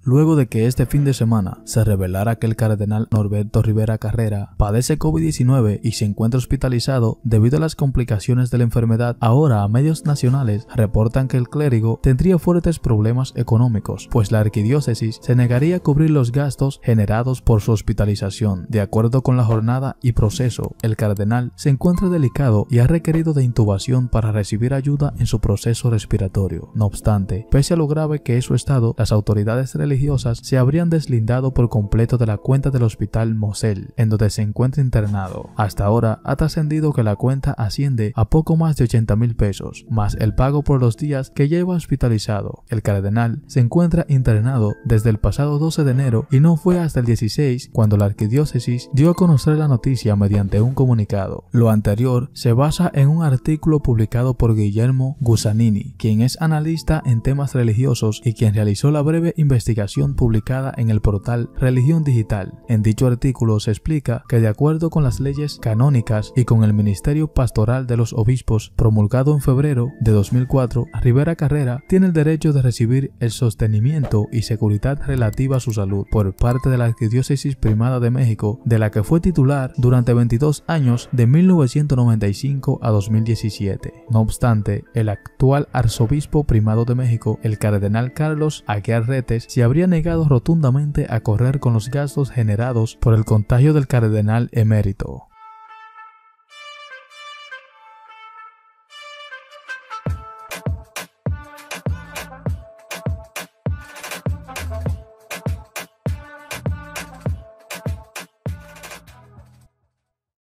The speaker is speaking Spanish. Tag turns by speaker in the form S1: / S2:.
S1: Luego de que este fin de semana se revelara que el cardenal Norberto Rivera Carrera padece COVID-19 y se encuentra hospitalizado debido a las complicaciones de la enfermedad, ahora medios nacionales reportan que el clérigo tendría fuertes problemas económicos, pues la arquidiócesis se negaría a cubrir los gastos generados por su hospitalización. De acuerdo con la jornada y proceso, el cardenal se encuentra delicado y ha requerido de intubación para recibir ayuda en su proceso respiratorio. No obstante, pese a lo grave que es su estado, las autoridades religiosas se habrían deslindado por completo de la cuenta del hospital Mosel, en donde se encuentra internado. Hasta ahora ha trascendido que la cuenta asciende a poco más de 80,000 pesos, más el pago por los días que lleva hospitalizado. El cardenal se encuentra internado desde el pasado 12 de enero y no fue hasta el 16 cuando la arquidiócesis dio a conocer la noticia mediante un comunicado. Lo anterior se basa en un artículo publicado por Guillermo Gusanini, quien es analista en temas religiosos y quien realizó la breve investigación publicada en el portal Religión Digital. En dicho artículo se explica que de acuerdo con las leyes canónicas y con el ministerio pastoral de los obispos promulgado en febrero de 2004, Rivera Carrera tiene el derecho de recibir el sostenimiento y seguridad relativa a su salud por parte de la Arquidiócesis Primada de México, de la que fue titular durante 22 años de 1995 a 2017. No obstante, el actual arzobispo primado de México, el cardenal Carlos Aguiar Retes, se habría negado rotundamente a correr con los gastos generados por el contagio del cardenal emérito.